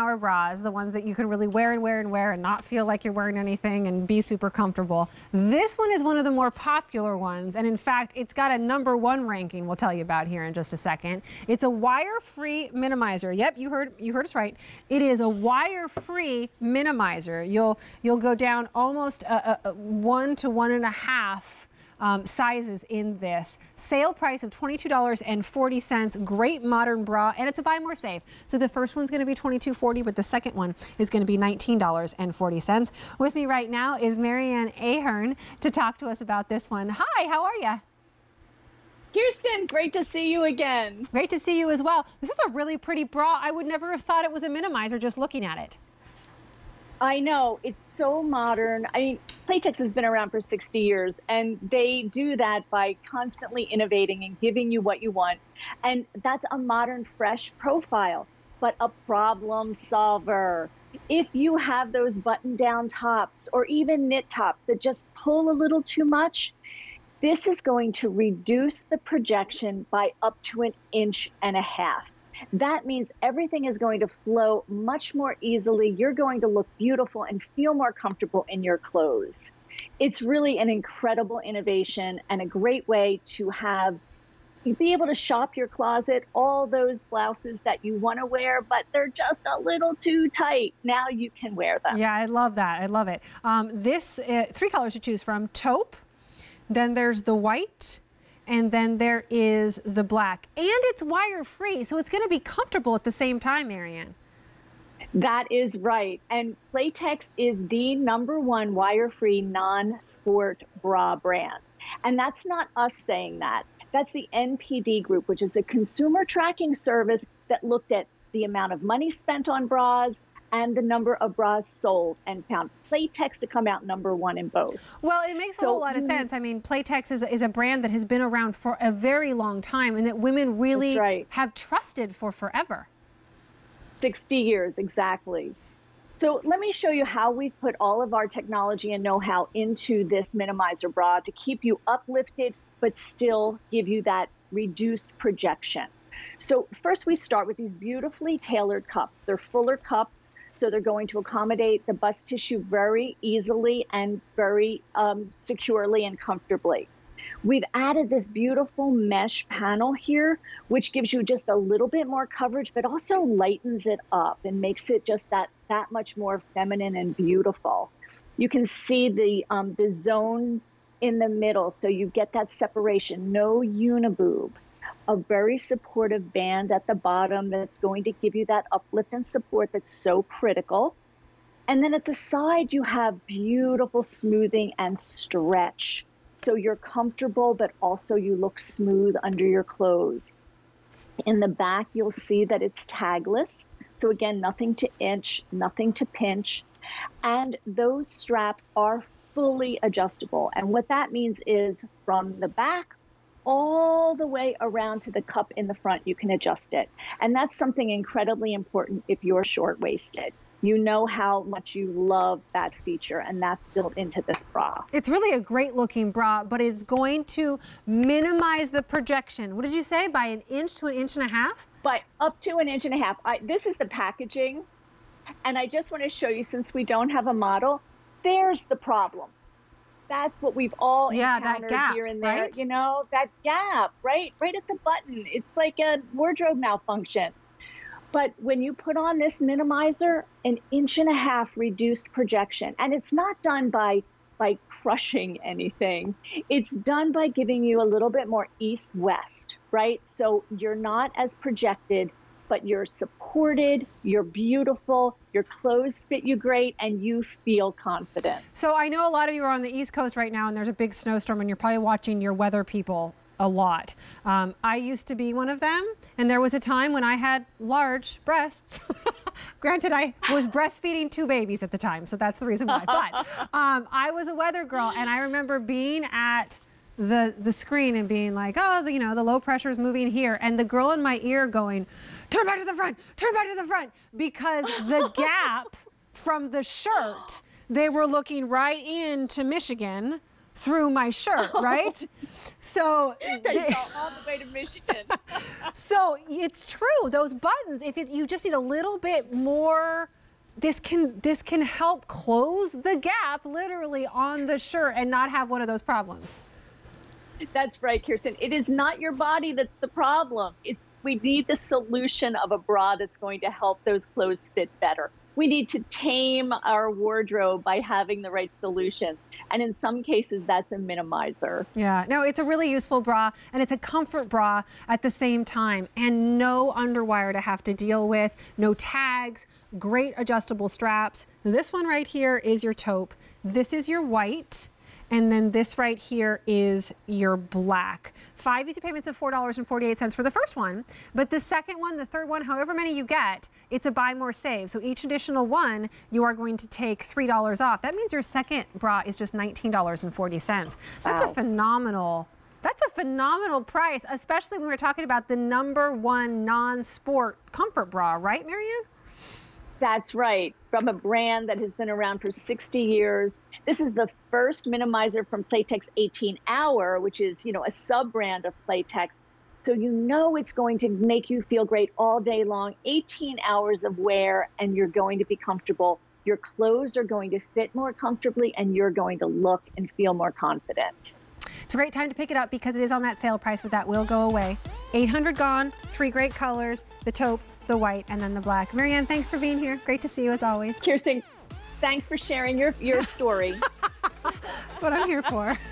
our bras, the ones that you can really wear and wear and wear and not feel like you're wearing anything and be super comfortable. This one is one of the more popular ones, and in fact, it's got a #1 ranking we'll tell you about here in just a second. It's a wire-free minimizer. Yep, you heard us right. It is a wire-free minimizer. You'll go down almost 1 to 1.5 sizes in this. Sale price of $22.40. Great modern bra, and it's a buy more save. So the first one's going to be $22.40, but the second one is going to be $19.40. With me right now is Marianne Ahern to talk to us about this one. Hi, how are you? Kirsten, great to see you again. Great to see you as well. This is a really pretty bra. I would never have thought it was a minimizer just looking at it. I know, it's so modern. I mean, Playtex has been around for 60 years, and they do that by constantly innovating and giving you what you want. And that's a modern, fresh profile, but a problem solver. If you have those button-down tops or even knit tops that just pull a little too much, this is going to reduce the projection by up to 1.5 inches. That means everything is going to flow much more easily. You're going to look beautiful and feel more comfortable in your clothes. It's really an incredible innovation and a great way to be able to shop your closet, all those blouses that you want to wear, but they're just a little too tight. Now you can wear them. Yeah, I love that. I love it. This 3 colors to choose from: taupe, then there's the white, and then there is the black, and it's wire-free, so it's going to be comfortable at the same time, Marianne. That is right. And Playtex is the #1 wire-free non-sport bra brand. And that's not us saying that. That's the NPD Group, which is a consumer tracking service that looked at the amount of money spent on bras and the number of bras sold, and found Playtex to come out #1 in both. Well, it makes a whole lot of sense. I mean, Playtex is a brand that has been around for a very long time, and that women really have trusted for forever. 60 years, exactly. So let me show you how we've put all of our technology and know-how into this minimizer bra to keep you uplifted, but still give you that reduced projection. So first we start with these beautifully tailored cups. They're fuller cups, so they're going to accommodate the bust tissue very easily and very securely and comfortably. We've added this beautiful mesh panel here, which gives you just a little bit more coverage, but also lightens it up and makes it just that much more feminine and beautiful. You can see the zones in the middle, so you get that separation, no uniboob. A very supportive band at the bottom that's going to give you that uplift and support that's so critical. And then at the side, you have beautiful smoothing and stretch. So you're comfortable, but also you look smooth under your clothes. In the back, you'll see that it's tagless. So again, nothing to inch, nothing to pinch. And those straps are fully adjustable. And what that means is from the back all the way around to the cup in the front, you can adjust it. And that's something incredibly important if you're short-waisted. You know how much you love that feature, and that's built into this bra. It's really a great looking bra, but it's going to minimize the projection. What did you say, by 1 inch to 1.5 inches? By up to 1.5 inches. This is the packaging, and I just want to show you, since we don't have a model, there's the problem. That's what we've all encountered, that gap, here and there. Right? You know, that gap, right at the button. It's like a wardrobe malfunction. But when you put on this minimizer, 1.5 inches reduced projection, and it's not done by crushing anything. It's done by giving you a little bit more east-west, right? So you're not as projected, but you're supported, you're beautiful, your clothes fit you great, and you feel confident. So I know a lot of you are on the East Coast right now, and there's a big snowstorm, and you're probably watching your weather people a lot. I used to be one of them, and there was a time when I had large breasts. Granted, I was breastfeeding 2 babies at the time, so that's the reason why. But I was a weather girl, and I remember being at the screen and being like, oh, the low pressure is moving here, and the girl in my ear going, turn back to the front, turn back to the front, because the gap from the shirt, they were looking right into Michigan through my shirt, right? So They go all the way to Michigan. so it's true. Those buttons, if you just need a little bit more, this can help close the gap literally on the shirt and not have one of those problems. That's right, Kirsten. It is not your body that's the problem. We need the solution of a bra that's going to help those clothes fit better. We need to tame our wardrobe by having the right solution. And in some cases, that's a minimizer. Yeah, no, it's a really useful bra, and it's a comfort bra at the same time, and no underwire to have to deal with, no tags, great adjustable straps. This one right here is your taupe. This is your white. And then this right here is your black. 5 easy payments of $4.48 for the first one. But the second one, the third one, however many you get, it's a buy more save. So each additional one, you are going to take $3 off. That means your second bra is just $19.40. That's a phenomenal price, especially when we're talking about the #1 non-sport comfort bra, right, Marianne? That's right. From a brand that has been around for 60 years. This is the first minimizer from Playtex 18 Hour, which is, a sub-brand of Playtex. So it's going to make you feel great all day long. 18 hours of wear, and you're going to be comfortable. Your clothes are going to fit more comfortably, and you're going to look and feel more confident. It's a great time to pick it up because it is on that sale price, but that will go away. 800 gone, 3 great colors, the taupe, the white, and then the black. Marianne, thanks for being here. Great to see you as always. Kirsten, thanks for sharing your story. That's what I'm here for.